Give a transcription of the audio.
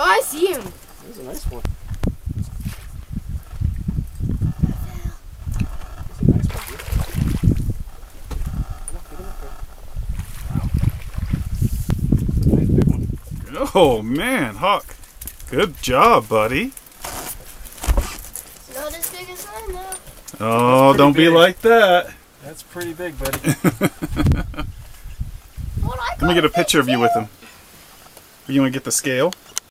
Oh, I see him. That's a nice one. That's a nice one, dude. Come on, get him up there. Wow. Nice big one. Oh man, Hawk. Good job, buddy. It's not as big as mine though. Oh, don't be big. like that. That's pretty big, buddy. Well, I Let me get a picture of you with him. You want to get the scale?